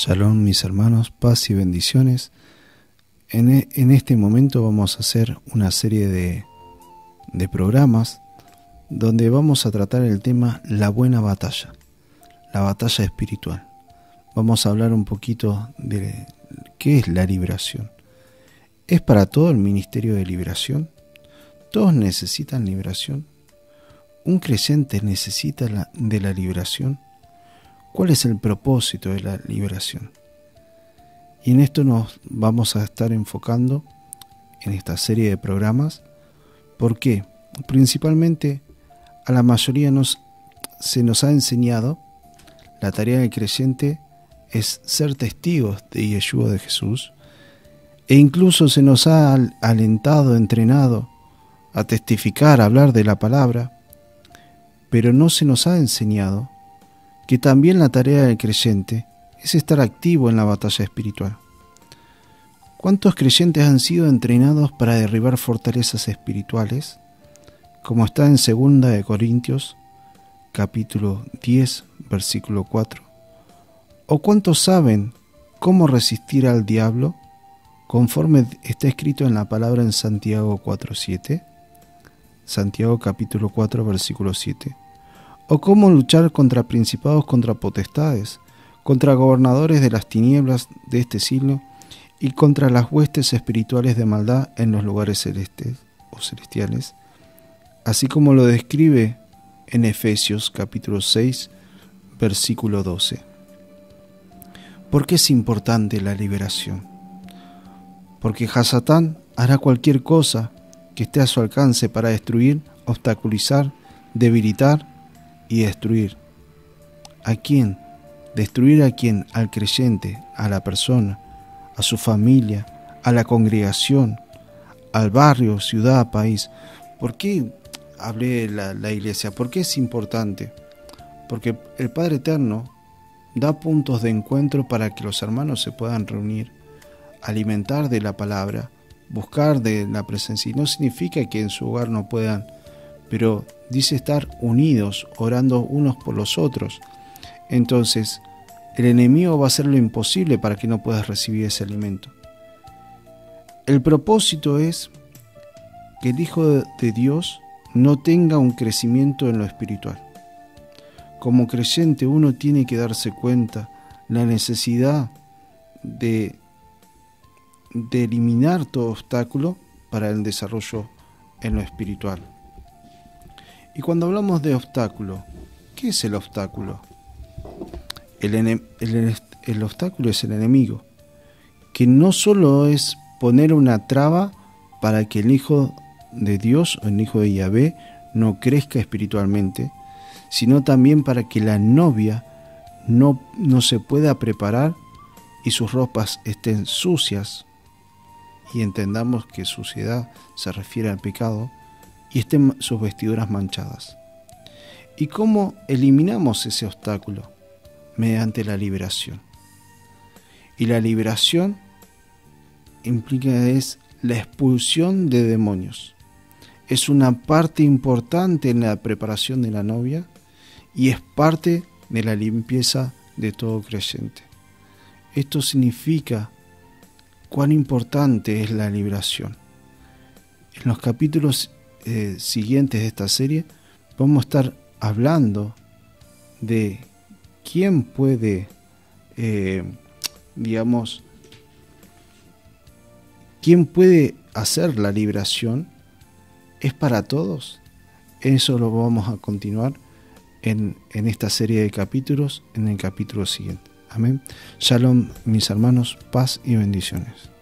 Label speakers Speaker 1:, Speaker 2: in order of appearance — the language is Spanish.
Speaker 1: Shalom, mis hermanos, paz y bendiciones. En este momento vamos a hacer una serie de programas donde vamos a tratar el tema la buena batalla, la batalla espiritual. Vamos a hablar un poquito de qué es la liberación. ¿Es para todo el ministerio de liberación? ¿Todos necesitan liberación? ¿Un creyente necesita de la liberación? ¿Cuál es el propósito de la liberación? Y en esto nos vamos a estar enfocando en esta serie de programas. ¿Por qué? Principalmente a la mayoría se nos ha enseñado, la tarea del creyente es ser testigos de Yeshua, de Jesús, e incluso se nos ha alentado, entrenado a testificar, a hablar de la palabra, pero no se nos ha enseñado que también la tarea del creyente es estar activo en la batalla espiritual. ¿Cuántos creyentes han sido entrenados para derribar fortalezas espirituales? Como está en 2 Corintios, capítulo 10, versículo 4. ¿O cuántos saben cómo resistir al diablo? Conforme está escrito en la palabra en Santiago 4:7. Santiago capítulo 4, versículo 7. ¿O cómo luchar contra principados, contra potestades, contra gobernadores de las tinieblas de este siglo y contra las huestes espirituales de maldad en los lugares celestes o celestiales? Así como lo describe en Efesios capítulo 6, versículo 12. ¿Por qué es importante la liberación? Porque Hasatán hará cualquier cosa que esté a su alcance para destruir, obstaculizar, debilitar y destruir. ¿A quién? ¿Destruir a quién? Al creyente, a la persona, a su familia, a la congregación, al barrio, ciudad, país. ¿Por qué hablé de la iglesia? ¿Por qué es importante? Porque el Padre Eterno da puntos de encuentro para que los hermanos se puedan reunir, alimentar de la palabra, buscar de la presencia. Y no significa que en su hogar no puedan, pero dice estar unidos, orando unos por los otros. Entonces, el enemigo va a hacer lo imposible para que no puedas recibir ese alimento. El propósito es que el Hijo de Dios no tenga un crecimiento en lo espiritual. Como creyente uno tiene que darse cuenta la necesidad de eliminar todo obstáculo para el desarrollo en lo espiritual. Y cuando hablamos de obstáculo, ¿qué es el obstáculo? El obstáculo es el enemigo, que no solo es poner una traba para que el Hijo de Dios o el Hijo de Yahvé no crezca espiritualmente, sino también para que la novia no se pueda preparar y sus ropas estén sucias, y entendamos que suciedad se refiere al pecado, y estén sus vestiduras manchadas. ¿Y cómo eliminamos ese obstáculo? Mediante la liberación. Y la liberación es la expulsión de demonios. Es una parte importante en la preparación de la novia y es parte de la limpieza de todo creyente. Esto significa cuán importante es la liberación. En los capítulos siguientes de esta serie vamos a estar hablando de quién puede, quién puede hacer la liberación. ¿Es para todos? Eso lo vamos a continuar en esta serie de capítulos, en el capítulo siguiente. Amén. Shalom, mis hermanos, paz y bendiciones.